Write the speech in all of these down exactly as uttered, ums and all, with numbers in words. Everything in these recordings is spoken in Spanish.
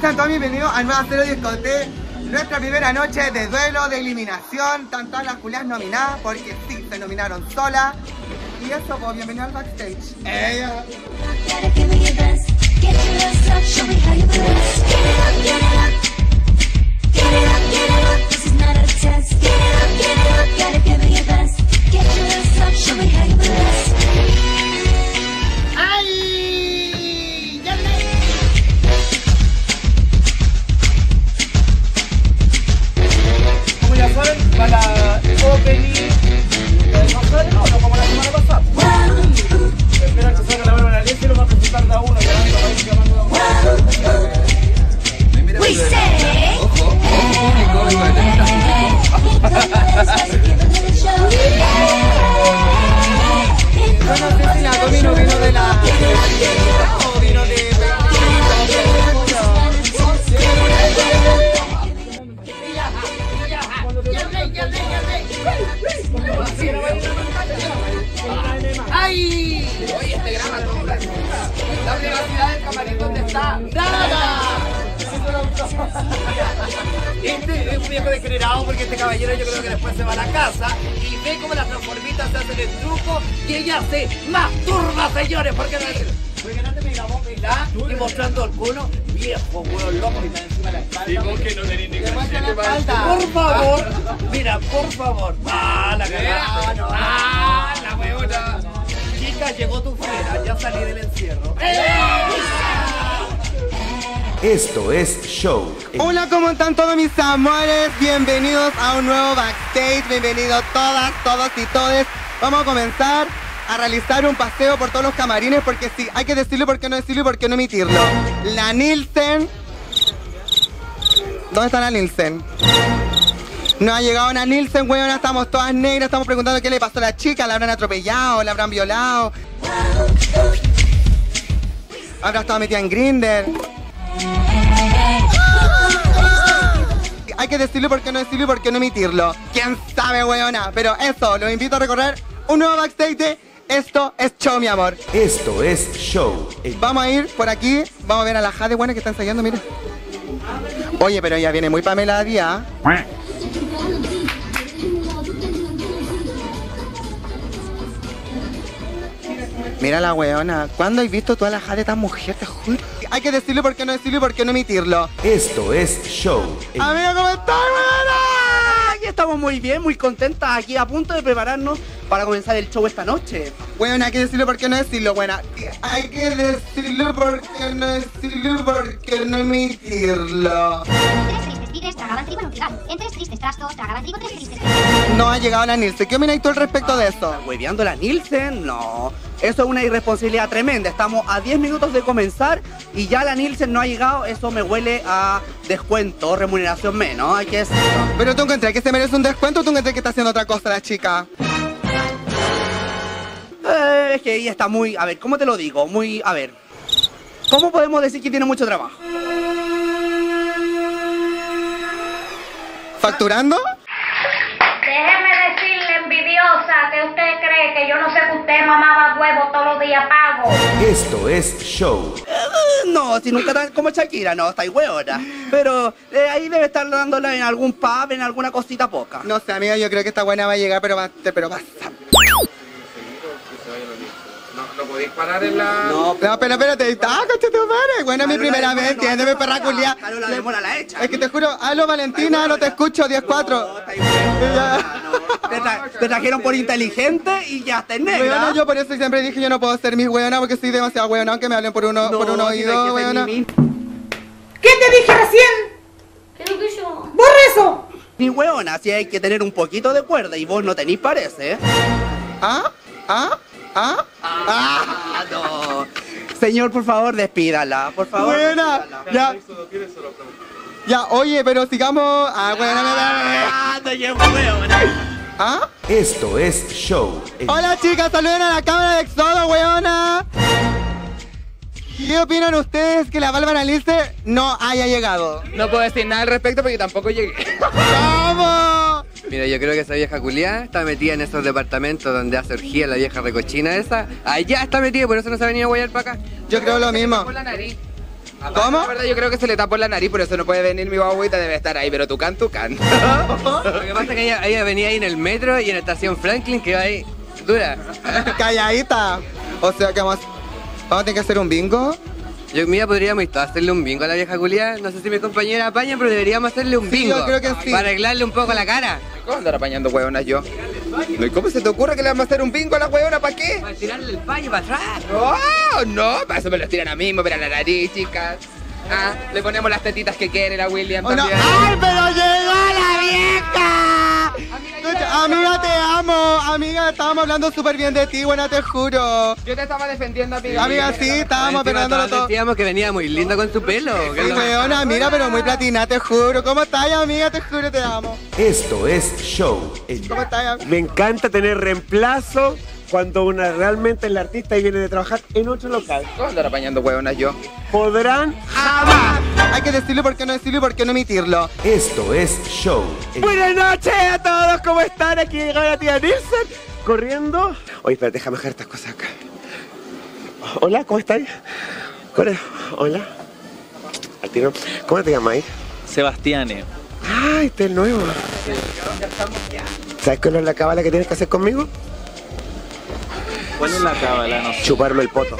Sean todos bienvenidos a Nueva Cero Discote, nuestra primera noche de duelo, de eliminación. Están todas las culias nominadas porque sí, se nominaron solas. Y eso, pues bienvenido al backstage. Ella. Para opening de no sé, no, no como la semana pasada. Espero que salga la Bárbara Alicia y lo va a presentar de a uno. We say. Ojo, ojo, público, Yo no sé si la Domino vino de la... o vino de... ¡Ay! Oye, este grama compra. La privacidad del camarín, ¿dónde está? ¡Nada! Este es un viejo degenerado porque este caballero yo creo que después se va a la casa y ve cómo las transformitas se hacen el truco y ella se masturba, señores, porque no decir. Porque no te me grabó bailar y mostrando el culo, viejo, hueón loco y me encima de la espalda. ¿Y vos que no tenés ni gracia? Por favor, mira, por favor. Ah, la cagada, no. ¡Ah, la huevona! Chica, llegó tu fiera, ya salí del encierro. Esto es Show. Hola, ¿cómo están todos mis amores? Bienvenidos a un nuevo backstage. Bienvenidos todas, todos y todes. Vamos a comenzar a realizar un paseo por todos los camarines porque sí, hay que decirlo, por qué no decirlo y por qué no emitirlo. La Nielsen. ¿Dónde está la Nielsen? No ha llegado una Nielsen, weón, estamos todas negras, estamos preguntando qué le pasó a la chica, la habrán atropellado, la habrán violado. Habrá estado metida en Grindr. Hay que decirlo, por qué no decirlo y por qué no emitirlo. ¿Quién sabe, weona? Pero eso, los invito a recorrer un nuevo backstage de Esto es Show, mi amor. Esto es Show. Vamos a ir por aquí, vamos a ver a la Jade buena que está ensayando, mira. Oye, pero ella viene muy Pamela Díaz. Mira la weona, ¿cuándo has visto toda la Jade tan mujer? Te juro. Hay que decirlo, por qué no decirlo y por qué no emitirlo. Esto es Show. Amigo, ¿cómo estás, weona? Aquí estamos muy bien, muy contentas, aquí a punto de prepararnos para comenzar el show esta noche. Bueno, hay que decirlo, por qué no decirlo, buena. Hay que decirlo, por qué no decirlo, por qué no emitirlo. Tres tristes tigres tragaban trigo en un trigal. En tres tristes trastos tragaban trigo tres tristes. No ha llegado la Nielsen. ¿Qué opinas tú al respecto de eso? ¿Hueveando la Nielsen? No. Eso es una irresponsabilidad tremenda. Estamos a diez minutos de comenzar y ya la Nielsen no ha llegado. Eso me huele a descuento, remuneración menos. Hay que decirlo. ¿Pero tú encontrás que se merece un descuento o tú encontrás que está haciendo otra cosa la chica? Eh, es que ella está muy... A ver, ¿cómo te lo digo? Muy... A ver. ¿Cómo podemos decir que tiene mucho trabajo? ¿Facturando? Déjeme decirle, envidiosa, que usted cree que yo no sé que usted mamaba huevo todos los días pago. Esto es Show. Eh, no, si nunca tan como Shakira, no, está ahí hueona. Pero eh, ahí debe estar dándola en algún pub, en alguna cosita poca. No sé, amiga, yo creo que esta buena va a llegar, pero va, pero va. No, no podéis parar en la... No, no, pero espérate, ah, coche tu madre. Bueno, es mi primera vez, entiéndeme, perra culia. Carola de Mora la hecha. Es que te juro, aló Valentina, no te escucho, diez cuatro. No, está ahí hueona, no. Te, tra te trajeron por inteligente y ya está en negra. Weona, yo por eso siempre dije yo no puedo ser mis weona porque soy demasiado weona, aunque me hablen por uno, No, por un si no oído, hay que ser weona. ni, ni, ¿Qué te dije recién? ¿Qué es lo que yo? ¡Borra eso! ni hueona, si hay que tener un poquito de cuerda y vos no tenís parece. ¿eh? ¿Ah? ¿Ah? ¿Ah? Ah, no. Señor, por favor, despídala, por favor. Buena, despídala. ya. Ya, oye, pero sigamos. Ah, buena, Ah, no llevo hueona. ¿Ah? Esto es Show. Hola chicas, saluden a la cámara de Exodo, weona. ¿Qué opinan ustedes que la Bárbara Alicia no haya llegado? No puedo decir nada al respecto porque tampoco llegué. ¡Vamos! Mira, yo creo que esa vieja culiá está metida en esos departamentos donde hace orgía la vieja recochina esa. Allá está metida, por eso no se ha venido a guayar para acá. Yo creo lo mismo. Por la nariz. ¿Cómo? La verdad, yo creo que se le tapó la nariz, por eso no puede venir mi guaguita, debe estar ahí, pero tucán, tucán. Lo que pasa es que ella, ella venía ahí en el metro y en la estación Franklin, que va ahí dura. Calladita. O sea que vamos, vamos a tener que hacer un bingo. Yo, mira, podríamos ir todos a hacerle un bingo a la vieja culiada. No sé si mis compañeras apañan, pero deberíamos hacerle un Sí, bingo. yo creo que sí. Para arreglarle un poco la cara. ¿Cómo andar apañando hueonas yo? ¿Y cómo se te ocurre que le vamos a hacer un bingo a la hueona? ¿Para qué? Para tirarle el paño para atrás. ¡Oh, no! Para eso me lo tiran a mí, me operan la nariz, chicas. Ah, le ponemos las tetitas que quiere la William Oh, no. también. ¡Ay, pero llegó la vieja! Escucha, amiga, te amo. Amiga, estábamos hablando súper bien de ti, buena, te juro. Yo te estaba defendiendo, amiga. Amiga, sí, estábamos Encima pegándolo todos todo. decíamos que venía muy linda con su pelo. que Sí, lo- weona, mira, pero muy platina, te juro. ¿Cómo estás, amiga? Te juro, te amo. Esto es show. El- ¿Cómo estás, amiga? Me encanta tener reemplazo cuando una realmente es la artista y viene de trabajar en otro local. ¿Cómo andar apañando hueonas yo? Podrán. ¡Jamás! Hay que decirlo, por qué no decirlo y por qué no emitirlo. Esto es show. El- Buenas noches a todos, ¿cómo están? Aquí llegó la tía Nilsson corriendo. Oye, espera, déjame dejar estas cosas acá. Hola, ¿cómo estás? Hola. Hola. Al tiro. ¿Cómo te llamas? Sebastiane. Ay, este es el nuevo. ¿Sabes cuál es la cábala que tienes que hacer conmigo? ¿Cuál es la cábala? No sé. Chuparme el poto.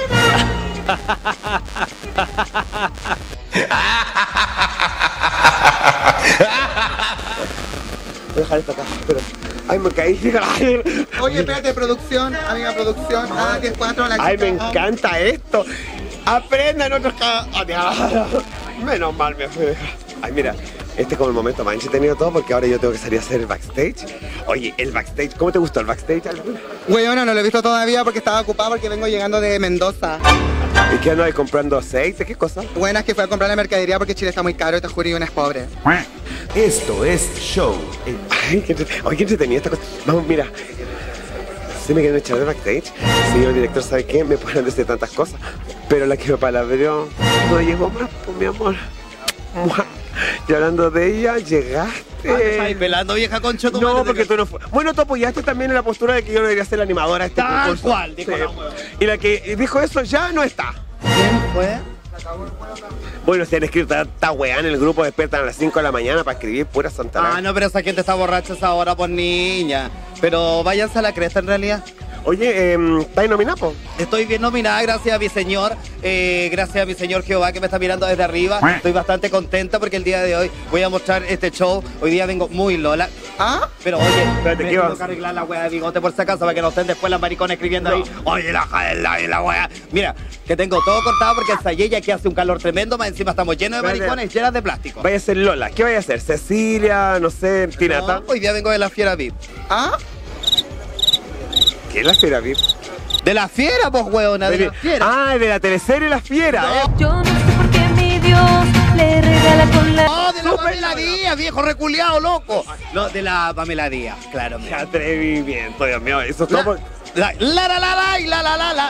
Voy a dejar esto acá, pero... Ay, me caí. Ay, Oye, espérate, producción, amiga, producción. Ah, diez cuatro, la Ay, me chica. encanta esto. Aprendan otros ca... Menos mal me fue. Ay, mira, este es como el momento más entretenido de todo porque ahora yo tengo que salir a hacer el backstage. Oye, el backstage, ¿cómo te gustó el backstage? Weona, no lo he visto todavía porque estaba ocupado porque vengo llegando de Mendoza. ¿Y qué andas comprando aceite? ¿Qué cosa? Buena es que fue a comprar la mercadería porque Chile está muy caro y te juro y una es pobre. Esto es show. El- Ay, qué entre- Oye, qué entretenida esta cosa. Vamos, mira. Si me quieren echar de backstage, señor director, ¿sabe qué? Me pueden decir tantas cosas, pero la que me palabreó no llegó más, pues, mi amor. Mua. Y hablando de ella, llegaste. pelando, vieja concha tu No, madre, porque tú no fue. Bueno, tú apoyaste también en la postura de que yo no debería ser la animadora de este Tal concurso. cual, dijo la hueva. Y la que dijo eso ya no está. ¿Quién fue? Bueno, si han escrito tanta weá en el grupo, despiertan a las cinco de la mañana para escribir pura santa. Ah, no, pero esa gente está borracha a esa hora, por niña. Pero váyanse a la cresta en realidad. Oye, eh, ¿estáis nominada, po? Estoy bien nominada, gracias a mi señor, eh, gracias a mi señor Jehová que me está mirando desde arriba. Estoy bastante contenta porque el día de hoy voy a mostrar este show. Hoy día vengo muy Lola. ¿Ah? Pero oye, Espérate, me ¿qué tengo vas? que arreglar la wea de bigote por si acaso para que no estén después las maricones escribiendo ahí. Oye, la la, la wea. Mira, que tengo todo cortado porque ensayé y aquí hace un calor tremendo, más encima estamos llenos de Espérate. maricones llenas de plástico. Vaya a ser Lola. ¿Qué vaya a hacer? ¿Cecilia? No sé, Tinata. No, hoy día vengo de la fiera V I P. ¿Ah? ¿Qué es la fiera V I P? De la fiera, pues, weona, de la fiera. Ah, de la teleserie La Fiera. eh. Yo no sé por qué mi Dios le regala con la... No, de la Pamela Díaz, viejo reculeado, loco. No, de la Pamela Díaz, claro. Qué mira. atrevimiento, Dios mío. Eso es La, como... la, la, la, la, la, y la, la, la, la.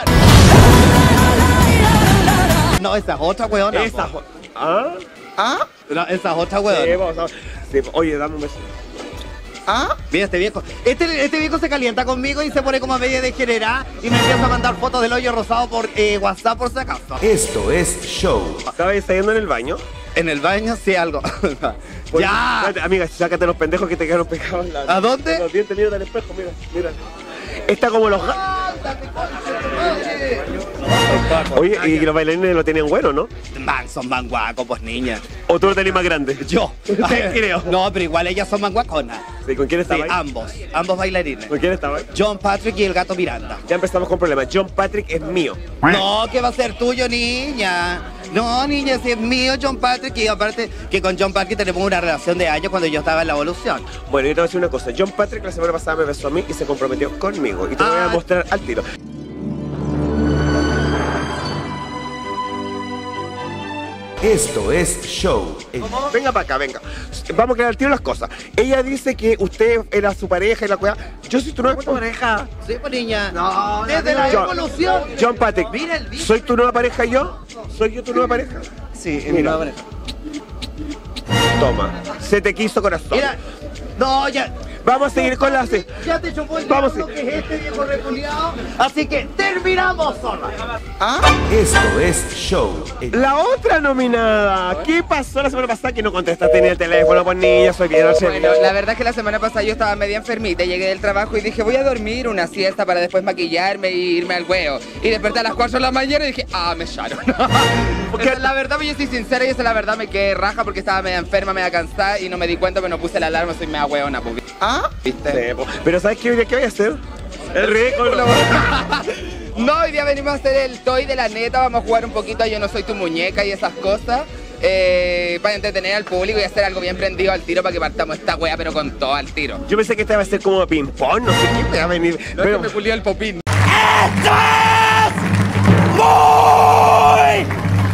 No, esa es otra weona. Esa... po. ¿Ah? ¿Ah? No, esa es otra Sí, weona. vamos a... Sí, oye, dame un beso. ¿Ah? Mira este viejo. Este, este viejo se calienta conmigo y se pone como a media degenerada y me empieza a mandar fotos del hoyo rosado por eh, WhatsApp por si acaso. Esto es show. ¿Estabas saliendo en el baño? En el baño sí algo. Pues, ¡Ya! espérate, amiga, sácate los pendejos que te quedaron pegados en la... ¿A dónde? Los dientes, mírate al espejo, mira, mira. Está como los gatos. Oye, y los bailarines lo tenían bueno, ¿no? Man, son man guacos, pues niña. ¿O tú lo tenés más grande? Yo. Te creo. No, pero igual ellas son man guaconas. Sí, ¿con quién Sí, estaba ahí? ambos. Ambos bailarines. ¿Con quién estaba ahí? John Patrick y el gato Miranda. Ya empezamos con problemas. John Patrick es mío. No, que va a ser tuyo, niña. No, niña, si es mío John Patrick. Y aparte que con John Patrick tenemos una relación de años cuando yo estaba en la evolución. Bueno, yo te voy a decir una cosa. John Patrick la semana pasada me besó a mí y se comprometió conmigo. Y te lo voy a Ah. mostrar al tiro. Esto es show. El- Venga para acá, venga. Vamos a quedar al tiro las cosas. Ella dice que usted era su pareja y la cueva. Yo soy tu nueva pareja. Sí, pues niña. No, desde la John, evolución. John Patrick, Mira el bicho. ¿soy tu nueva pareja yo? ¿Soy yo tu nueva pareja? Sí, mi nueva pareja. Toma. Se te quiso corazón. Mira, no, ya. Vamos a seguir con la... Ya te chupó el Vamos. diablo, que es este viejo reculiado. Así que terminamos, zorra. ¿Ah? Esto es show. La otra nominada. ¿Qué pasó la semana pasada que no contestaste ni el teléfono? Pues niña, soy bien. Bueno, la verdad es que la semana pasada yo estaba media enfermita, llegué del trabajo y dije voy a dormir una siesta para después maquillarme y irme al huevo. Y desperté a las cuatro de la mañana y dije, ah, me echaron. Esa es la verdad, pues yo soy sincera y esa es la verdad, me quedé raja porque estaba media enferma, media cansada y no me di cuenta, pero no puse la alarma, soy media hueona, pues. ¿Ah? ¿Viste? Sí, pues. Pero ¿sabes qué, qué voy a hacer? El ridículo. No, hoy día venimos a hacer el toy de la neta, vamos a jugar un poquito a Yo No Soy Tu Muñeca y esas cosas. Eh, para entretener al público y hacer algo bien prendido al tiro para que partamos esta wea, pero con todo al tiro. Yo pensé que esta iba a ser como ping-pong, no sé qué me va a venir. No, pero... es que me culió el popín. ¡Esto es muy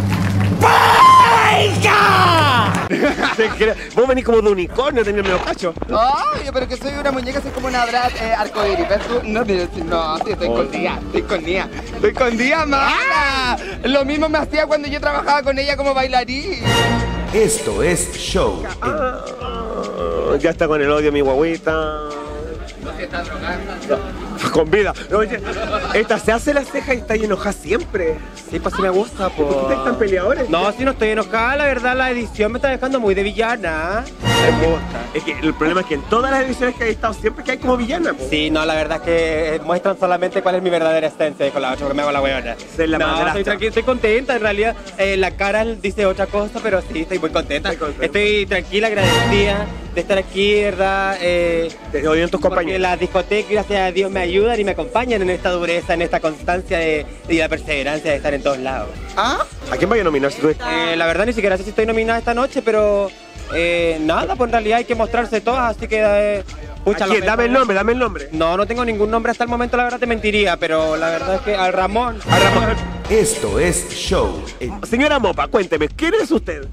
paica! Vos venís como de unicornio, tenés medio cacho. Ay, pero que soy una muñeca, soy como una Brad eh, arcoíris. ¿Ves tú? No, no, no, sí, estoy con día, estoy con día. Estoy con día, mala. Lo mismo me hacía cuando yo trabajaba con ella como bailarín. Esto es show. Ah, ya está con el odio mi guaguita. No se está drogando. Con vida. Oye, esta se hace la ceja y está enojada siempre. Sí, pues sí me gusta, pues. ¿Por qué ustedes están peleadores? No, sí no estoy enojada, la verdad la edición me está dejando muy de villana. Me gusta. Es que el problema es que en todas las ediciones que hay estado siempre que hay como villana, po. Sí, no, la verdad es que muestran solamente cuál es mi verdadera esencia con la otra que me hago la huevona. Ser la no, madrastra. estoy tranquila, estoy contenta, en realidad eh, la cara dice otra cosa, pero sí, estoy muy contenta. Estoy contenta. Estoy tranquila, agradecida de estar aquí, ¿verdad? Eh, Te oyen tus porque compañeros. las discotecas, gracias a Dios, me ayudan y me acompañan en esta dureza, en esta constancia de, y la perseverancia de estar en todos lados. ¿Ah? ¿A quién vaya a nominar si tú? Eh, la verdad ni siquiera sé si estoy nominada esta noche, pero eh, nada, pues en realidad hay que mostrarse todas, así que... Eh, pucha, ¿A quién? lo Dame el mejor- nombre, dame el nombre. No, no tengo ningún nombre hasta el momento, la verdad te mentiría, pero la verdad es que al Ramón. A Ramón. Esto es show. Señora Mopa, cuénteme, ¿quién es usted?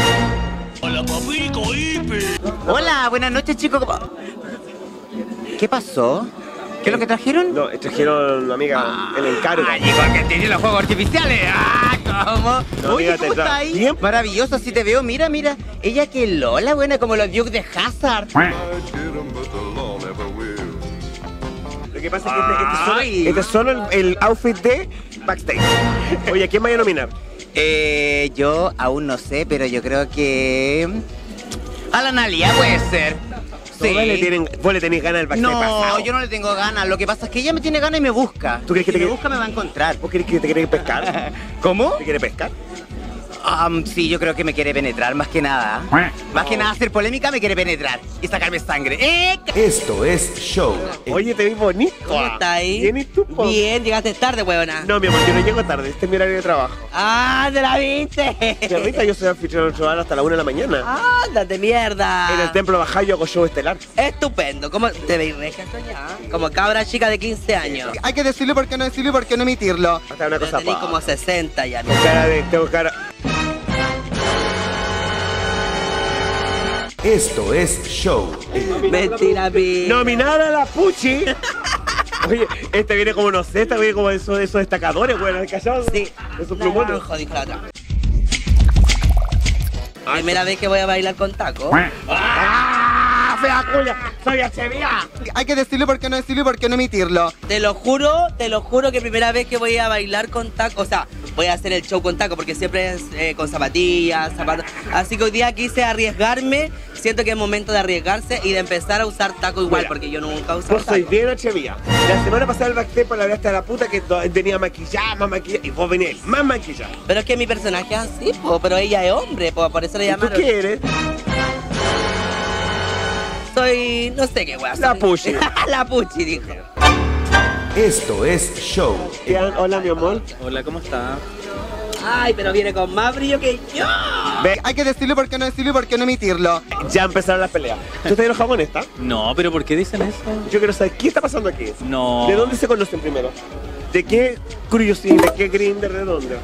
Hola, buenas noches, chicos. ¿Qué pasó? ¿Qué es lo que trajeron? No, trajeron, amiga, el encargo. Ah, llegó que tiene los juegos artificiales. Ah, ¿cómo? No, Oye, amiga, ¿cómo te tra- está ahí? Bien. Maravilloso, así te veo. Mira, mira. Ella que Lola, buena, como los Dukes de Hazard. Lo que pasa es que este, este es solo, Ay. este es solo el, el outfit de backstage. Oye, ¿a quién vaya a nominar? Eh, yo aún no sé, pero yo creo que... A la Analia puede ser. Sí. ¿Vos le, tienen, vos le tenés ganas del backstage No, pasado? yo no le tengo ganas. Lo que pasa es que ella me tiene ganas y me busca. ¿Tú crees que Si te me quiere- busca me va a encontrar. ¿Vos crees que te quiere pescar? ¿Cómo? ¿Te quiere pescar? Um, sí, yo creo que me quiere penetrar, más que nada. Más que nada hacer polémica me quiere penetrar y sacarme sangre. ¡Eh! Esto es show. Oye, te vi bonito. ¿Cómo está ahí? ¿Bien y tú, po? Bien, llegaste tarde, huevona. No, mi amor, yo no llego tarde. Este es mi horario de trabajo. ¡Ah, te la viste! Perrita, yo soy anfitrión del trabajo hasta la una de la mañana. ¡Ándate, mierda! En el templo Baja yo hago show estelar. Estupendo. ¿Cómo te veis regia, ya? Como cabra chica de quince años. Hay que decirlo, ¿por qué no decirlo y por qué no emitirlo? Hasta una cosa Tenés pa. como sesenta ya, ¿no? Tengo cara de... Tengo cara... Esto es show. Mentira, pi. Nominada a la Puchi. Oye, este viene como, no sé, este viene como esos, esos destacadores, bueno, ¿callados? Sí. Esos plumones. Naranjo, dijo la otra. Primera vez que voy a bailar con taco. ¡Ah, fea cuya! ¡Soy H B A! Hay que decirlo, ¿por qué no decirlo y por qué no emitirlo? Te lo juro, te lo juro que primera vez que voy a bailar con taco, o sea, voy a hacer el show con taco porque siempre es eh, con zapatillas, zapatos. Así que hoy día quise arriesgarme, siento que es momento de arriesgarse y de empezar a usar taco igual, Mira, porque yo nunca uso Vos sois taco. bien H B A. La semana pasada el backstage por la hasta la puta que to- tenía maquillada, más maquillada, y vos venís más maquillada. Pero es que mi personaje es así, po, pero ella es hombre, po, por eso le ¿Y tú llamaron. qué eres? Soy, no sé qué wea. La soy- Puchi. La Puchi, dijo. Esto es show. Ian, hola, mi amor. Hola, ¿cómo está? Ay, pero viene con más brillo que yo. Ve, Hay que decirlo, ¿por qué no decirlo y por qué no emitirlo? ya empezaron las peleas. ¿Tú estás enojado con esta? No, pero ¿por qué dicen eso? Yo quiero saber qué está pasando aquí. No. ¿De dónde se conocen primero? ¿De qué Cruising? ¿De qué Grindr? ¿De dónde?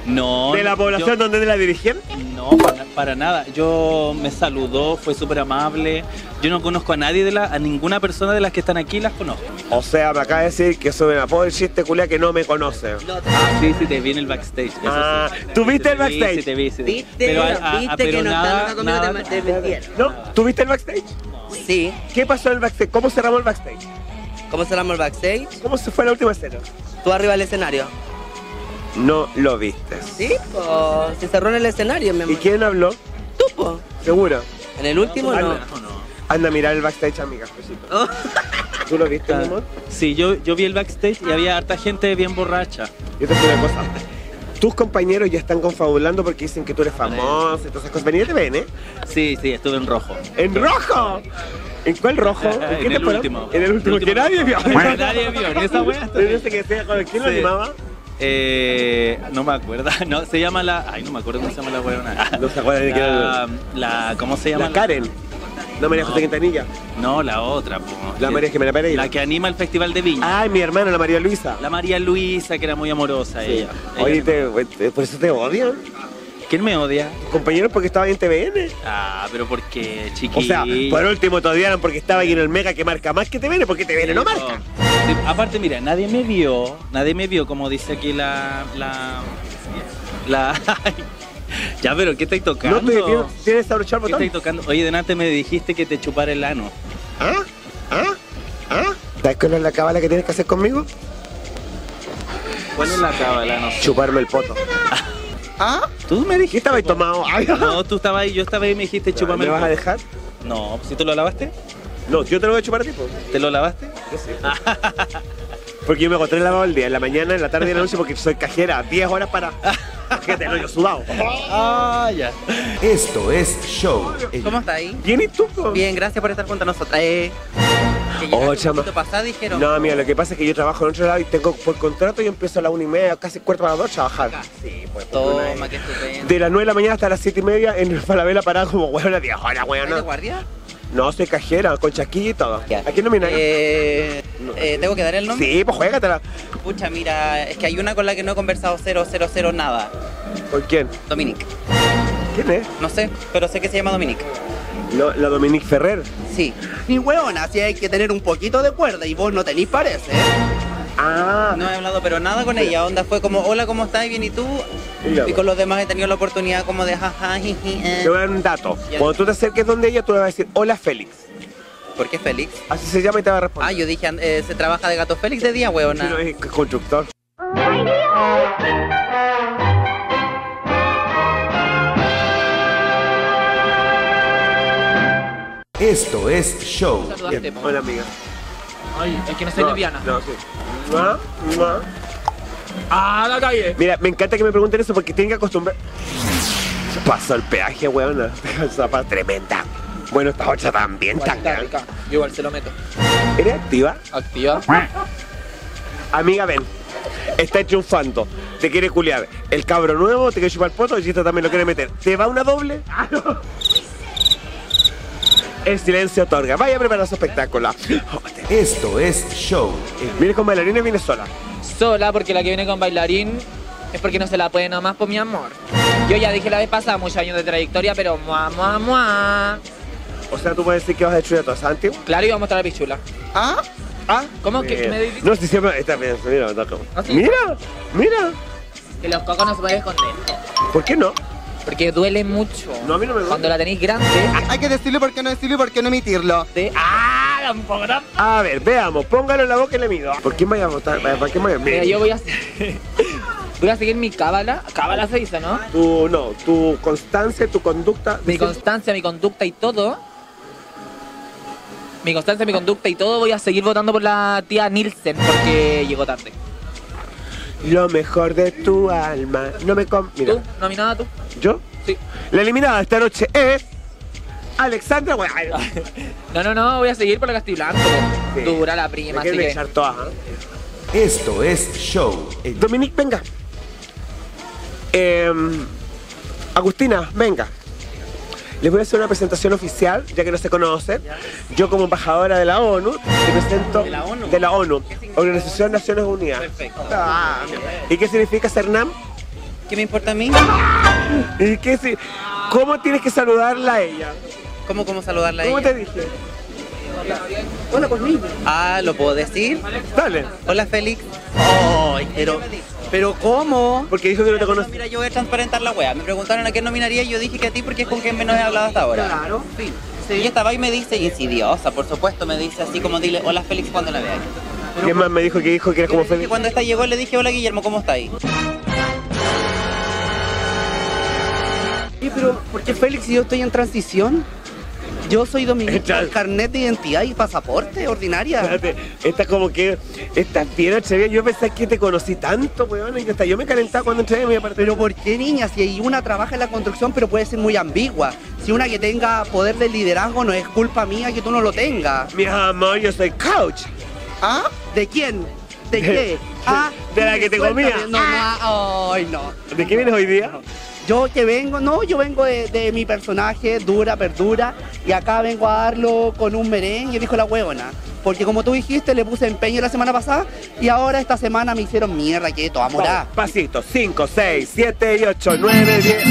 No. ¿De la población yo- donde la dirigían? No, para, para nada. Yo me saludó, fue súper amable. Yo no conozco a nadie, de la, a ninguna persona de las que están aquí las conozco. O sea, me acaba de decir que soy una pobre chiste culia que no me conoce. Ah, sí, sí, te vi en el backstage. Eso Ah, sí. ¿tú viste el Te vi, backstage? Sí, te vi, sí. ¿Viste? Pero, a- a- ¿Viste pero que no nada, están conmigo? nada- Te, te metieron. ¿No? ¿Tú viste el backstage? Sí. ¿Qué pasó en el backstage? ¿Cómo cerramos el backstage? ¿Cómo cerramos el backstage? ¿Cómo se fue la última escena? Tú arriba del escenario. No lo viste. Sí, pues se cerró en el escenario, mi amor. ¿Y quién habló? Tú, po. ¿Seguro? En el último no. Anda, anda a mirar el backstage, amiga. besito. Oh. ¿Tú lo viste, mi Ah, amor? Sí, yo, yo vi el backstage y había harta gente bien borracha. Yo te digo una cosa. Tus compañeros ya están confabulando porque dicen que tú eres famoso y todas esas cosas. ¿Venís de B N? Sí, sí, estuve en rojo. ¿En rojo? ¿En cuál rojo? ¿En, qué En el temporada? último. En el último, El que último nadie vio. Que nadie vio, en esa wea estoy. En ese que sea, ¿quién lo Sí. animaba? Eh, no me acuerdo, no, se llama la... Ay, no me acuerdo cómo se llama la weona. No se acuerdan de qué la, era. la... ¿Cómo se llama? La Karen. No, María José Quintanilla. No, la otra, po. La María Jimena Pereira. La que anima el Festival de Viña. Ay, mi hermana, la María Luisa. La María Luisa, que era muy amorosa Sí. ella. Oye, Ella- te, te- ¿por eso te odian? ¿Quién me odia? Tus compañeros porque estaban en T V N. Ah, pero porque, chiquillo. O sea, por último te odiaron porque estaba ahí en el Mega que marca más que T V N, porque T V N no marca. Sí, aparte, mira, nadie me vio, nadie me vio, como dice aquí la... La... la ya, pero ¿qué estáis tocando? No, tú tienes, tienes que abrochar el ¿Qué botón. estáis tocando? Oye, delante me dijiste que te chupara el ano. ¿Ah? ¿Ah? ¿Ah? ¿Sabes cuál es la cábala que tienes que hacer conmigo? ¿Cuál es la cábala? No sé. Chuparme el poto. ¿Ah? Tú me dijiste. ¿Qué estabas tomado? Ay, No, tú estabas ahí, yo estaba ahí y me dijiste chúpame ¿Me el vas a poto. dejar? No, ¿si tú lo lavaste? No, yo te lo voy a chupar a ti, po. ¿Te lo lavaste? Yo sí. Porque yo me hago tres lavados al día, en la mañana, en la tarde y en la noche, porque soy cajera, diez horas para... Fíjate, no, yo sudado. Ah, ya. Esto es Show. ¿Cómo está ahí? ¿Bien y tú, po? Bien, gracias por estar junto a nosotros. Eh, que Oh, llegaste chama. un poquito pasada, dijeron. No, mira, lo que pasa es que yo trabajo en otro lado y tengo por contrato y empiezo a las una y media, casi cuarto para las dos a trabajar. Sí, pues toma, qué estupendo. De las nueve de la mañana hasta las siete y media en el Falabella parada como huevona, diez horas, ¿Estás de huevona. guardia? No, soy cajera, con chasquilla y todo. Ya. ¿A quién nominan? Eh, eh, ¿Tengo que dar el nombre? Sí, pues juégatela. Pucha, mira, es que hay una con la que no he conversado cero, cero, cero, nada. ¿Con quién? Dominique. ¿Quién es? No sé, pero sé que se llama Dominique. No, la Dominique Ferrer. Sí. Ni hueona, así hay que tener un poquito de cuerda y vos no tenés parece, ¿eh? Ah. No he hablado pero nada con ella, onda fue como, hola, ¿cómo estás? Bien, ¿y tú? Ya, Y con los demás he tenido la oportunidad como de jaja, jiji, eh. Te voy a dar un dato. Ya. Cuando tú te acerques donde ella, tú le vas a decir, hola Félix. ¿Por qué Félix? Así se llama y te va a responder. Ah, yo dije, eh, se trabaja de gato Félix de día, Sí, hueona. no, es constructor. Esto es Show. Bien. Hola, amiga. Ay, es que no soy No, lesbiana. No, sí. No, no. ¡Ah, la calle! Mira, me encanta que me pregunten eso porque tienen que acostumbrar. Pasó el peaje, weona. Zapa tremenda. Bueno, esta otra también, Igual está tanga. rica. Yo igual se lo meto. ¿Eres activa? Activa. Amiga, ven. Está triunfando. Te quiere culiar. El cabro nuevo te quiere chupar el poto y esta también lo quiere meter. ¿Te va una doble? El silencio otorga. Vaya a preparar su espectáculo. Esto es Show. Viene con bailarines, viene sola. Sola, porque la que viene con bailarín es porque no se la puede nomás por mi amor. Yo ya dije la vez pasada, muchos años de trayectoria, pero mua, mua, mua. O sea, tú puedes decir que vas a destruir a toda Santi. Claro, y vamos a mostrar la pichula. ¿Ah? ¿Ah? ¿Cómo que Bien. me dices? No, si siempre. Está bien, mira, me toca. ¿Ah, sí? Mira, mira. Que los cocos no se pueden esconder. ¿Por qué no? Porque duele mucho. No, a mí no me duele. Cuando la tenéis grande. Hay que decirlo y por qué no decirlo y por qué no emitirlo. De... ¡Ah! Tampoco, tampoco. A ver, veamos, póngalo en la boca y le mido. ¿Por quién vaya a votar? ¿Por quién vaya a Mira, yo voy a hacer... Voy a seguir mi cábala. Cábala se dice, ¿no? Tu, no, tu constancia, tu conducta. Mi constancia, mi conducta y todo. Mi constancia, mi conducta y todo. Voy a seguir votando por la tía Nielsen porque llegó tarde. Lo mejor de tu alma. No me com... Mira. ¿Tú? ¿Nominada tú? ¿Yo? Sí. La eliminada esta noche es... Alexandra, güey. No, no, no. Voy a seguir por la Castiblanco. Sí. Dura la Me prima, así quieren que... echar todas, ¿ah? Esto es Show. Dominique, venga. Eh, Agustina, venga. Les voy a hacer una presentación oficial, ya que no se conocen. Yo como embajadora de la ONU, te presento... ¿De la ONU? De la ONU, Organización de Naciones Unidas. Perfecto. Ah, ¿y qué significa CERNAM? ¿Qué me importa a mí? ¿Y qué si, ¿Cómo tienes que saludarla a ella? ¿Cómo, cómo saludarla a ¿Cómo ella? te dije? Hola, conmigo. Ah, ¿lo puedo decir? Dale. Hola, Félix. Ay, pero, pero ¿cómo? Porque dijo que no te conoce. Mira, yo voy a transparentar la wea. Me preguntaron a quién nominaría y yo dije que a ti porque es con quien menos he hablado hasta ahora. Claro, sí. Y estaba y me dice, insidiosa, por supuesto, me dice así como dile, hola Félix cuando la veas. ¿Quién más me dijo que dijo que eres como Félix? Cuando esta llegó le dije, hola Guillermo, ¿cómo está ahí? Sí, pero ¿por qué Félix si yo estoy en transición? Yo soy dominicano, carnet de identidad y pasaporte, ordinaria. Espérate, esta como que, esta bien atrevida, yo pensé que te conocí tanto, weón, y hasta yo me calentaba cuando entré en mi apartamento. Pero ¿por qué, niña? Si hay una trabaja en la construcción, pero puede ser muy ambigua. Si una que tenga poder de liderazgo no es culpa mía que tú no lo tengas. Mi amor, yo soy coach. ¿Ah? ¿De quién? ¿De qué? Ah, de la que te comía. No, no, ay, no. ¿De qué vienes hoy día? Yo que vengo, no, yo vengo de, de mi personaje, dura, perdura, y acá vengo a darlo con un merengue, dijo la huevona. Porque como tú dijiste, le puse empeño la semana pasada y ahora esta semana me hicieron mierda, que toda morada. Pasito, cinco, seis, siete y ocho, nueve, diez.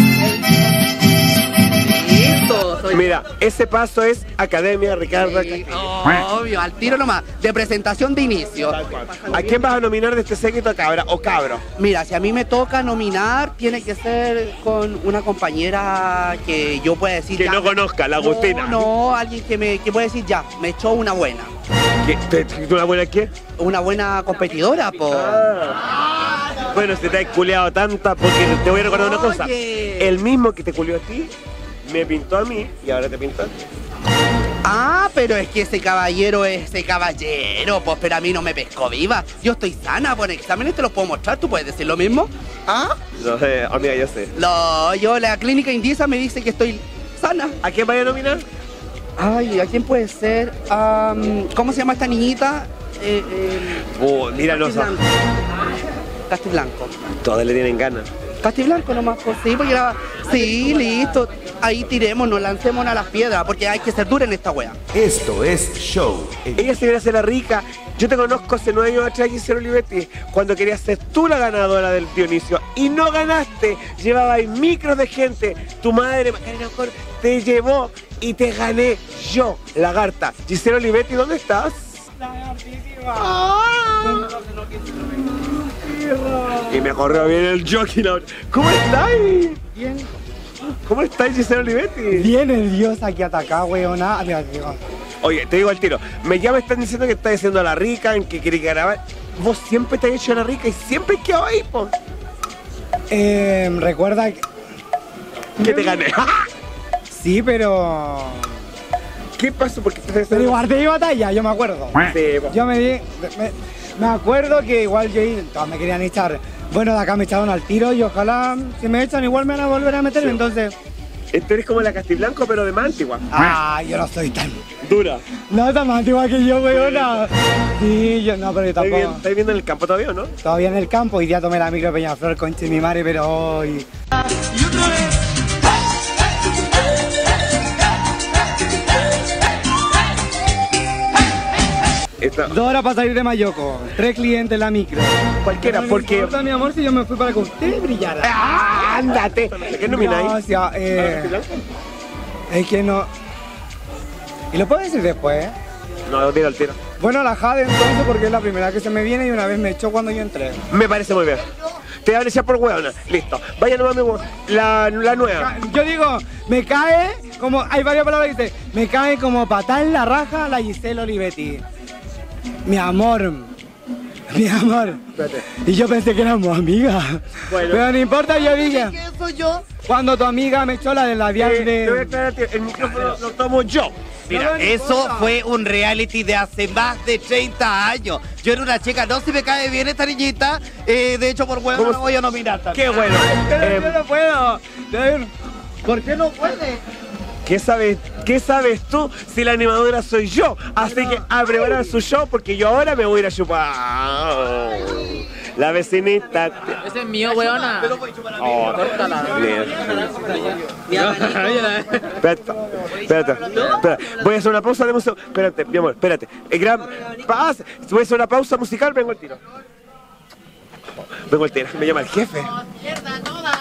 Mira, ese paso es Academia Ricardo. Sí, obvio, al tiro nomás, de presentación de inicio. ¿A quién vas a nominar de este séquito, cabra o cabro? Mira, si a mí me toca nominar, tiene que ser con una compañera que yo pueda decir que ya, no conozca, la Agustina. No, no, alguien que me que pueda decir ya, me echó una buena. ¿Qué? ¿Te, te, ¿Una buena qué? Una buena competidora, po. Ah. Bueno, si te has culeado tanta, porque te voy a recordar una cosa. El mismo que te culeó a ti, me pintó a mí y ahora te pinta a ti. Ah, pero es que ese caballero es ese caballero, pues, pero a mí no me pescó viva. Yo estoy sana, por exámenes te los puedo mostrar, ¿tú puedes decir lo mismo? ¿Ah? No sé, amiga, yo sé. No, yo, la clínica indiesa me dice que estoy sana. ¿A quién vaya a nominar? Ay, ¿a quién puede ser? Um, ¿Cómo se llama esta niñita? Eh, eh, oh, mira, no sé. Castiblanco. Todas le tienen ganas. Castiblanco nomás, pues sí, porque era... Sí, listo. Ahí tirémonos, lancémonos a las piedras, porque hay que ser dura en esta wea. Esto es show. Ella se viene a hacer la rica. Yo te conozco hace nueve años atrás, Gisela Olivetti, cuando querías ser tú la ganadora del Dionisio. Y no ganaste. Llevaba ahí micros de gente. Tu madre, Macarena Cor, te llevó y te gané yo, lagarta. Gisela Olivetti, ¿dónde estás? Ah. Y me corrió bien el jockey. ¿Cómo estáis? Bien. ¿Cómo estáis, Gisela Olivetti? Bien nerviosa aquí atacada, weona. Mira, digo. Oye, te digo al tiro. Me ya me están diciendo que estás haciendo la rica, en que querés grabar. Vos siempre te has hecho la rica y siempre has quedado ahí, po. Eh, recuerda que... Que te gané. Sí, pero... ¿Qué pasó? Porque te pero igual te di batalla, yo me acuerdo. Sí, po. Yo me di... Me, me acuerdo que igual yo todos me querían echar. Bueno, de acá me echaron al tiro y ojalá si me echan igual me van a volver a meter, sí. Entonces... Esto eres como la Castiblanco, pero de más antigua. Ah, yo no soy tan... Dura. No, tan más antigua que yo, weona. Sí, yo no, pero yo tampoco... ¿Estás viviendo en el campo todavía o no? Todavía en el campo, hoy día tomé la micro Peñaflor con mi madre, pero hoy... Y otra vez. Esta... Dos horas para salir de Mayoco, tres clientes en la micro. Cualquiera, no porque... No importa, mi amor, si yo me fui para que usted brillara. ¡Ah, ándate! ¿De qué nomináis? Gracias, eh... Es que no... ¿Y lo puedo decir después? No, tiro al tiro. Bueno, la Jade entonces, porque es la primera que se me viene y una vez me echó cuando yo entré. Me parece muy bien. Te voy a echar por hueona. Listo. Vaya nomás, mi hueona. La, la nueva. Yo digo, me cae como... Hay varias palabras que dicen. Me cae como patá en la raja la Gisela Olivetti. Mi amor, mi amor. Espérate. Y yo pensé que éramos amigas. Bueno. Pero no importa, yo dije. ¿Qué soy yo? Cuando tu amiga me echó la del labial eh, de... Te voy a aclararte, el micrófono lo tomo yo. Mira, no eso fue un reality de hace más de treinta años. Yo era una chica, no, si me cae bien esta niñita, eh, de hecho por huevo no la voy a nominar también. ¡Qué bueno! Pero eh, yo no puedo. ¿Por qué no puedes? ¿Qué sabes, ¿Qué sabes tú si la animadora soy yo? Así que a preparar su show porque yo ahora me voy a ir a chupar. La vecinita. Ese es mío, weona. Oh, córtala. Espérate, espérate, espérate. Voy a hacer una pausa de música. Espérate, mi amor, espérate. El gran paz. Voy a hacer una pausa musical, vengo al tiro. Vengo al tiro. Me llama el jefe. Mierda, toda.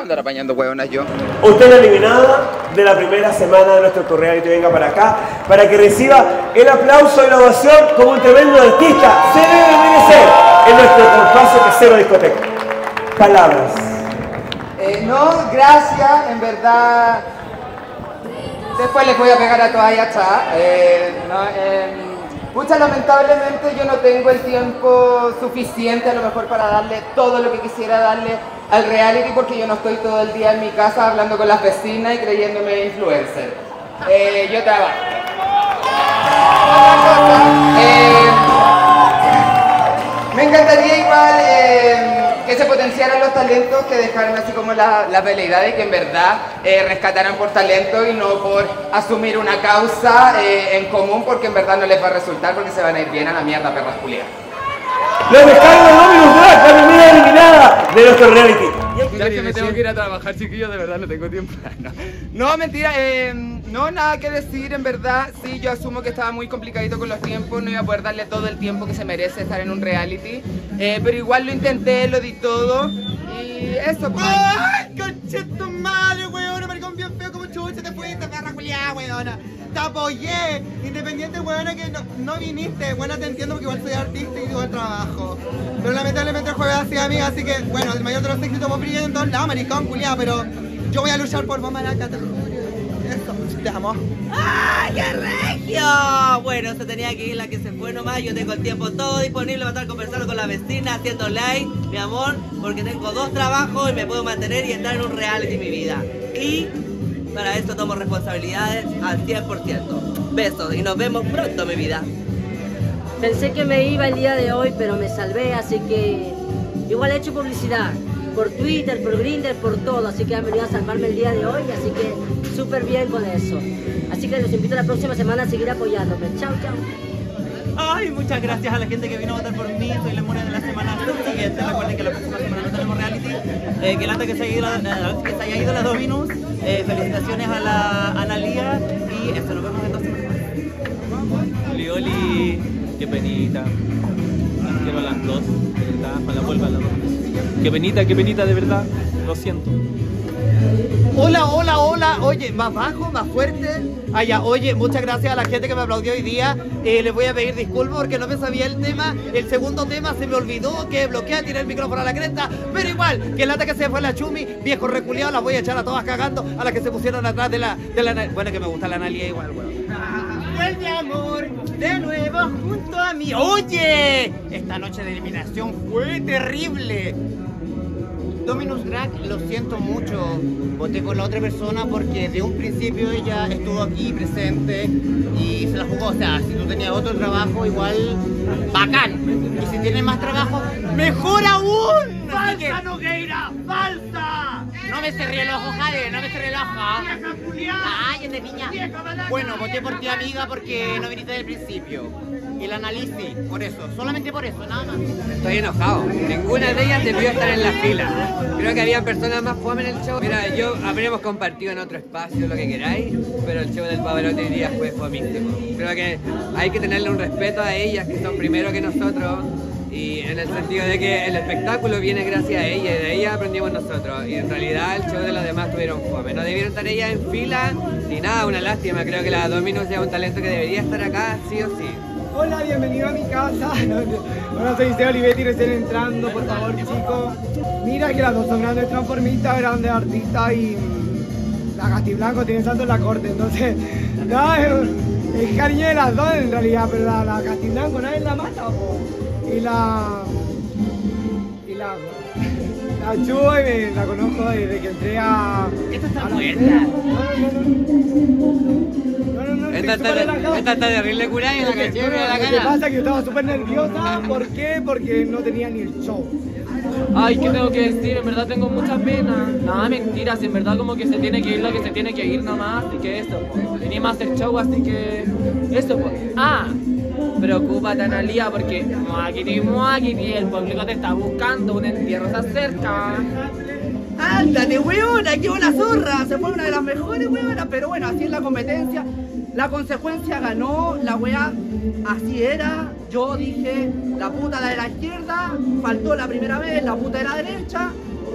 a andar apañando hueonas yo. Usted es eliminada de la primera semana de nuestro tour reality. Venga para acá para que reciba el aplauso y la ovación como un tremendo artista. Se debe merecer en nuestro compaso Casero Discoteca. Palabras. Eh, no, gracias, en verdad. Después les voy a pegar a todas y achá. Eh, no, eh, Pucha, lamentablemente yo no tengo el tiempo suficiente a lo mejor para darle todo lo que quisiera darle al reality porque yo no estoy todo el día en mi casa hablando con las vecinas y creyéndome influencer. Eh, yo trabajo. Eh, me encantaría igual eh, que se potenciaran los talentos, que dejaran así como la, la veleidad y que en verdad eh, rescataran por talento y no por asumir una causa eh, en común, porque en verdad no les va a resultar porque se van a ir bien a la mierda, perras culiadas. Los descargos de Dominus Drag, la primera eliminada de nuestro reality. Ya que me tengo que ir a trabajar, chiquillos, de verdad no tengo tiempo. No, no mentira, eh, no, nada que decir, en verdad. Sí, yo asumo que estaba muy complicadito con los tiempos, no iba a poder darle todo el tiempo que se merece estar en un reality. Eh, pero igual lo intenté, lo di todo. Y eso, pues. ¡Ay, concheto madre, weona! Maricón bien feo como chucha, te fuiste, perra culiada, weona. Te apoyé, independiente, weona, que no, no viniste. Buena, te entiendo porque igual soy artista y digo el trabajo. Pero lamentablemente el jueves así, amiga, así que, bueno, el mayor de los éxitos vos brillas en todos lados, maricón, culiada, pero yo voy a luchar por vos, maraca, te juro. Eso, te amo. ¡Ay, qué regio! Bueno, se tenía que ir la que se fue nomás. Yo tengo el tiempo todo disponible para estar conversando con la vecina, haciendo live, mi amor, porque tengo dos trabajos y me puedo mantener y entrar en un reality en mi vida. Y para esto tomo responsabilidades al cien por ciento. Besos y nos vemos pronto, mi vida. Pensé que me iba el día de hoy, pero me salvé, así que igual he hecho publicidad. Por Twitter, por Grindr, por todo, así que han venido a salvarme el día de hoy, así que súper bien con eso. Así que los invito la próxima semana a seguir apoyándome. Chao, chao. Ay, muchas gracias a la gente que vino a votar por mí. Soy la mona de la semana siguiente. Recuerden que la próxima semana no tenemos reality. Eh, que lata que se haya ido la, que se haya ido la Dominus. Eh, felicitaciones a la Analía y eso, nos vemos en dos semanas. Oli, oli, qué penita. Quiero a las dos, de verdad, para la vuelva a las dos. Qué penita, qué penita, de verdad. Lo siento. Hola, hola, hola. Oye, más bajo, más fuerte. Allá, oye, muchas gracias a la gente que me aplaudió hoy día. Eh, les voy a pedir disculpas porque no me sabía el tema. El segundo tema se me olvidó, que bloquea, tiré el micrófono a la cresta. Pero igual, que lata que se fue la Chumi, viejo reculeado, las voy a echar a todas cagando. A las que se pusieron atrás de la... De la bueno, que me gusta la Analia igual, bueno. Vuelve amor, de nuevo junto a mí. Oye, esta noche de eliminación fue terrible. Dominus Drag, lo siento mucho, voté por la otra persona porque de un principio ella estuvo aquí presente y se la jugó. O sea, si tú tenías otro trabajo, igual bacán. Y si tienes más trabajo, mejor aún. ¡Falsa, que... Nogueira! ¡Falsa! No me cerré el ojo, Jade, no me cerré el ojo. ¡Vieja culiada! ¡Ay, es de niña! Bueno, voté por ti, amiga, porque no viniste del principio. Y la analicé, por eso, solamente por eso, nada más. Estoy enojado. Ninguna de ellas debió estar en la fila. Creo que había personas más fome en el show. Mira, yo habríamos compartido en otro espacio lo que queráis, pero el show del Pavarotti hoy día fue fomísimo. Creo que hay que tenerle un respeto a ellas, que son primero que nosotros, y en el sentido de que el espectáculo viene gracias a ellas, y de ellas aprendimos nosotros. Y en realidad el show de los demás tuvieron fome. No debieron estar ellas en fila, ni nada, una lástima. Creo que la Dominus es un talento que debería estar acá, sí o sí. Hola, bienvenido a mi casa. Bueno, soy Seo Olivetti, recién entrando, por favor, chicos. Mira que las dos son grandes transformistas, grandes artistas y la Gati Blanco tiene salto en la corte, entonces, no, es, es cariño de las dos en realidad, pero la, la Gati Blanco nadie la mata, po. Y la... y la... la Chuy, me, la conozco desde que entré a... Esto está muerta. No, no, no, no. Esta está, esta está terrible curada y la que lleve a la cara. Lo que pasa es que yo estaba súper nerviosa. ¿Por qué? Porque no tenía ni el show. Ay, ¿qué tengo que decir? En verdad tengo mucha pena. Nada, mentiras. En verdad como que se tiene que ir lo que se tiene que ir nomás. Así que eso, pues. Venimos a hacer show, así que... Eso, pues. Ah, preocúpate, Analia, porque... Muaquiti, muaquiti, el público te está buscando. Un entierro se acerca. ¡Ándale, weona! ¡Qué buena zorra! Se fue una de las mejores, weona. Pero bueno, así es la competencia. La consecuencia ganó, la wea así era. Yo dije, la puta de la izquierda, faltó la primera vez, la puta de la derecha.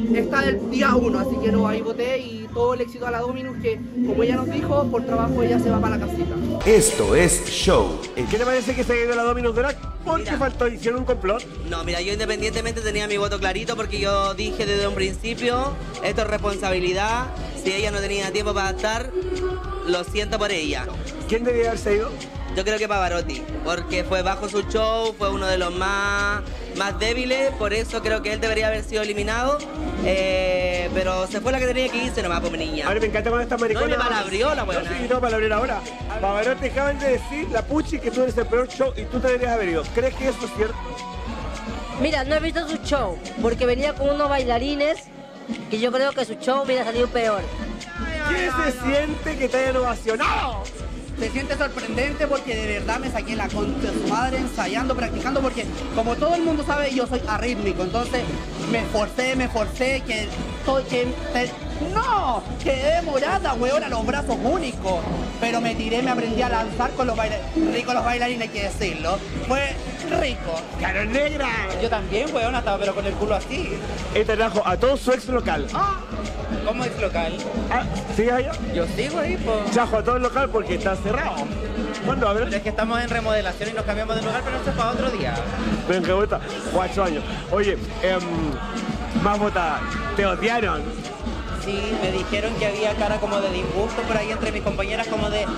está el día uno, así que no, ahí voté y todo el éxito a la Dominus, que como ella nos dijo, por trabajo ella se va para la casita. Esto es show. ¿Qué te parece que se haya ido la Dominus Drag? ¿Por qué faltó? ¿Hicieron un complot? No, mira, yo independientemente tenía mi voto clarito porque yo dije desde un principio, esto es responsabilidad, si ella no tenía tiempo para estar, lo siento por ella. ¿Quién debería haberse ido? Yo creo que Pavarotti, porque fue bajo su show, fue uno de los más, más débiles, por eso creo que él debería haber sido eliminado, eh, pero se fue la que tenía que irse nomás, por mi niña. A ver, me encanta cuando esta maricona... No, le palabrió la buena. No, sí, no, palabrió ahora. Pavarotti acaban de decir, la Puchi, que tú eres el peor show y tú te deberías haber ido. ¿Crees que eso es cierto? Mira, no he visto su show, porque venía con unos bailarines que yo creo que su show hubiera salido peor. ¿Qué se siente que te hayan ovacionado? Se siente sorprendente porque de verdad me saqué la concha de su madre ensayando, practicando, porque como todo el mundo sabe, yo soy arrítmico, entonces me esforcé, me esforcé, que estoy, que te- no, quedé morada, weón, a los brazos únicos, pero me tiré, me aprendí a lanzar con los bailarines, rico los bailarines, hay que decirlo, fue rico. ¡Caro negra! Yo también, weón, hasta pero con el culo así. Este trajo a todo su ex local. ¿Cómo es local? Ah, ¿sigues allá? Yo sigo ahí, pues. Trajo a todo el local porque está cerrado. ¿Cuándo abre? Pero es que estamos en remodelación y nos cambiamos de lugar, pero eso es para otro día. Ven, qué vuelta. Cuatro años. Oye, em, más votada. ¿Te odiaron? Sí, me dijeron que había cara como de disgusto por ahí entre mis compañeras, como de...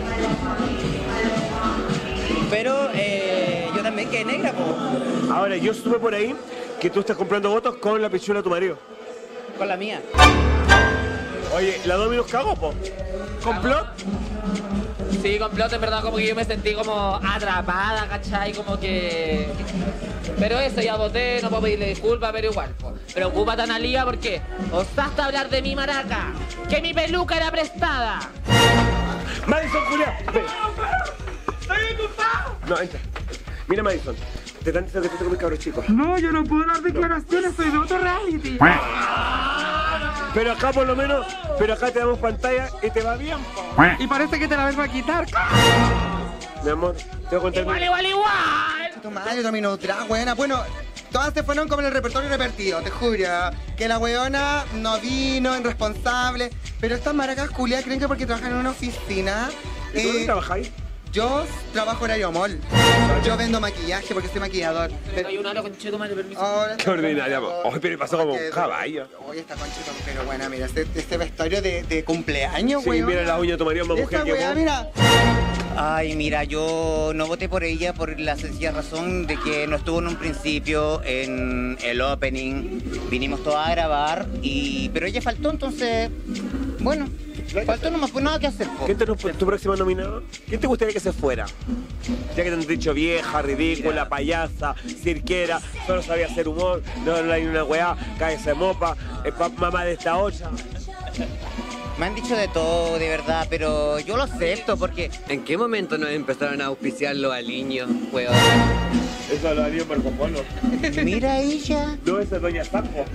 Pero eh, yo también quedé negra, pues. Ahora, yo supe por ahí que tú estás comprando votos con la pichula de tu marido. Con la mía. Oye, la Dominus cagó, po. ¿Complot? Sí, complot, en verdad, como que yo me sentí como atrapada, ¿cachai? Como que... Pero eso, ya voté, no puedo pedirle disculpas, pero igual, po. Preocúpate, Analía, porque osaste hablar de mi maraca, que mi peluca era prestada. Madison, Julia, ven. No, entra. Mira, Madison. Te están diciendo que tú te comes cabros chicos. No, yo no puedo dar declaraciones, soy de otro reality. Pero acá por lo menos, pero acá te damos pantalla y te va bien, po. Y parece que te la vengo a quitar. Mi amor, te voy a contar. Igual, igual, igual. Tu madre, Dominus Drag, weona. Bueno, todas se fueron como en el repertorio repetido, te juro. Que la weona no vino, irresponsable. Pero estas maracas culiadas creen que porque trabajan en una oficina... ¿Y tú eh, dónde trabajáis? Yo trabajo horario mall. Yo vendo maquillaje porque soy maquillador. Pero hay un halo con cheto, madre, permiso. Ahora Qué ordinaria, po. Oye, pero pasó como un caballo. Oye, está conchito, pero bueno, mira, este, este vestuario de, de cumpleaños, Sí, weona. mira la uña de tu marido, más mujer Esta que weá, vos. mira. Ay, mira, yo no voté por ella por la sencilla razón de que no estuvo en un principio en el opening. Vinimos todos a grabar, y pero ella faltó, entonces, bueno, faltó nomás, pues nada que hacer. Po. ¿Quién te tu próxima nominada? ¿Quién te gustaría que se fuera? Ya que te han dicho vieja, ridícula, payasa, cirquera, solo sabía hacer humor, no hay una weá, cae se mopa, es pa- mamá de esta olla. Me han dicho de todo, de verdad, pero yo lo acepto porque... ¿En qué momento nos empezaron a auspiciar los aliños, weón? Eso lo haría Marco Polo. Mira ella. No, esa es Doña Sapo.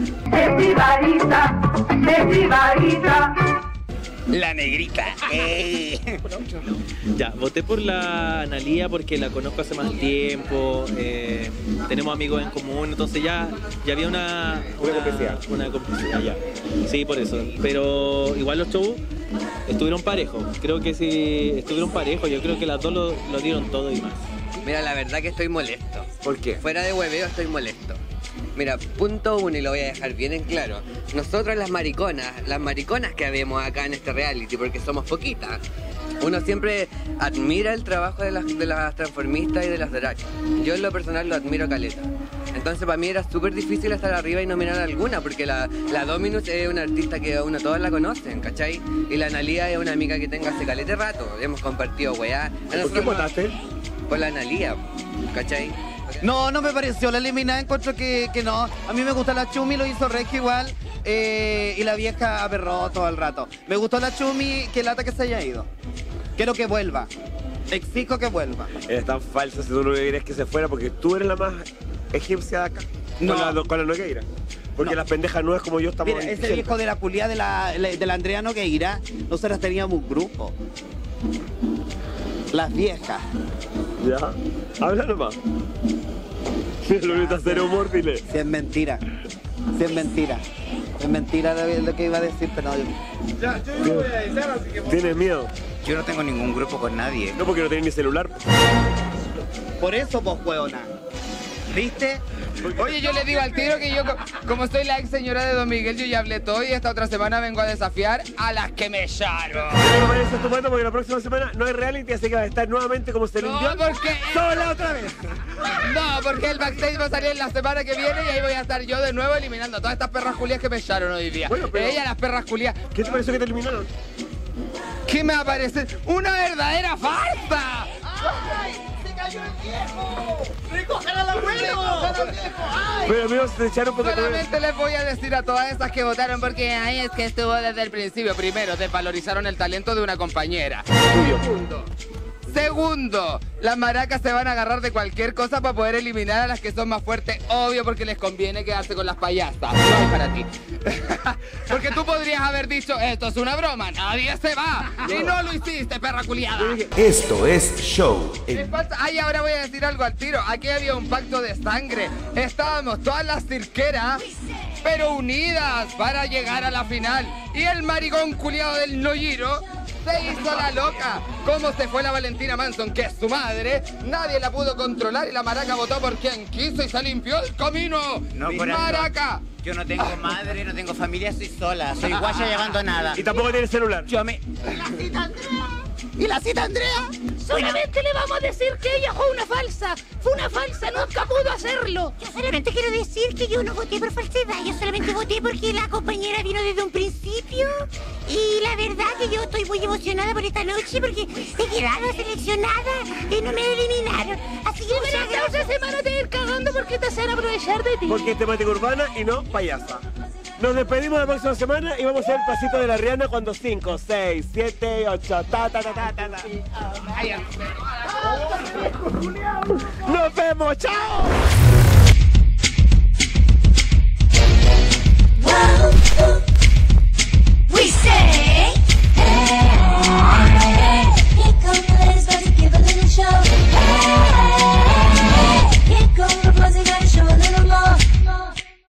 La negrita. ¡Ey! Ya, voté por la Analía porque la conozco hace más tiempo, eh, tenemos amigos en común, entonces ya, ya había una, Una complicidad. Una complicidad, ya. Sí, por eso. Pero igual los shows estuvieron parejos. Creo que sí, estuvieron parejos. Yo creo que las dos lo, lo dieron todo y más. Mira, la verdad que estoy molesto. ¿Por qué? Fuera de hueveo estoy molesto. Mira, punto uno, y lo voy a dejar bien en claro. Nosotros las mariconas, las mariconas que vemos acá en este reality, porque somos poquitas, uno siempre admira el trabajo de las, de las transformistas y de las drag. Yo en lo personal lo admiro caleta. Entonces para mí era súper difícil estar arriba y nominar a alguna, porque la, la Dominus es una artista que uno todas la conocen, ¿cachai? Y la Analía es una amiga que tengo hace calete rato, hemos compartido weá. ¿Por qué votaste? Por la Analía, ¿cachai? No, no me pareció la eliminada, encuentro que, que no. A mí me gusta la Chumi, lo hizo Reggie igual. Eh, y la vieja aberró todo el rato. Me gustó la Chumi, que lata que se haya ido. Quiero que vuelva. Exijo que vuelva. Eres tan falsa si tú no querías que se fuera porque tú eres la más egipcia de acá. No. Con la, con la Nogueira. Porque No. las pendejas no es como yo estamos Mira, ese diciendo. viejo de la culiá de la, de la Andrea Nogueira, nosotros teníamos un grupo. Las viejas. Ya. Habla nomás. Si lo bonito hacer humor, dile. Si es mentira. Si es mentira. Es mentira lo, lo que iba a decir, pero no. Ya, yo no voy a editar, así que... ¿Tienes miedo? Yo no tengo ningún grupo con nadie. No, porque no tenés ni celular. Por eso, vos, hueona. ¿Viste? Oye, yo le digo al tiro que yo, co- como soy la ex señora de Don Miguel, yo ya hablé todo y esta otra semana vengo a desafiar a las que me echaron. Pero me parece estupendo porque la próxima semana no hay reality, así que va a estar nuevamente como se No, limpió. porque... ¡Sola otra vez! No, porque el backstage va a salir la semana que viene y ahí voy a estar yo de nuevo eliminando a todas estas perras culias que me echaron hoy día. Bueno, pero- Ellas, las perras culias. ¿Qué te pareció que te eliminaron? ¿Qué me aparece? ¡Una verdadera farsa! ¡Ay! ¡Se cayó el viejo! ¡Recojan al abuelo! ¡Ay! Pero amigos, te echaron porque... Solamente les voy a decir a todas esas que votaron porque ahí es que estuvo desde el principio. Primero, desvalorizaron el talento de una compañera. Segundo, Segundo, las maracas se van a agarrar de cualquier cosa para poder eliminar a las que son más fuertes. Obvio, porque les conviene quedarse con las payasas. No hay para ti. Porque tú podrías haber dicho, esto es una broma, nadie se va. Y no lo hiciste, perra culiada. Esto es Show. Me falta- Ay, ahora voy a decir algo al tiro. Aquí había un pacto de sangre. Estábamos todas las cirqueras, pero unidas para llegar a la final. Y el maricón culiado del Noyiro se hizo la loca. ¿Cómo se fue la Valentina Manson, que es su madre? Nadie la pudo controlar y la maraca votó por quien quiso y se limpió el camino. No, corazón. ¡Maraca! Yo no tengo madre, no tengo familia, soy sola. Soy guaya llegando a nada. Y tampoco tienes celular. Yo me... ¡La cita Andrea! ¿Y la cita Andrea? Solamente le vamos a decir que ella fue una falsa. Fue una falsa, nunca pudo hacerlo. Yo solamente quiero decir que yo no voté por falsedad, yo solamente voté porque la compañera vino desde un principio y la verdad que yo estoy muy emocionada por esta noche porque he quedado seleccionada y no me eliminaron. Así que Pero esta otra semana te ir cagando porque te hacen aprovechar de ti. Porque es temática urbana y no payasa. Nos despedimos la próxima semana y vamos a hacer el pasito de la Rihanna cuando cinco, seis, siete, ocho, ta ta ta ta ta ta. Ay, ¡Nos vemos! ¡Chao!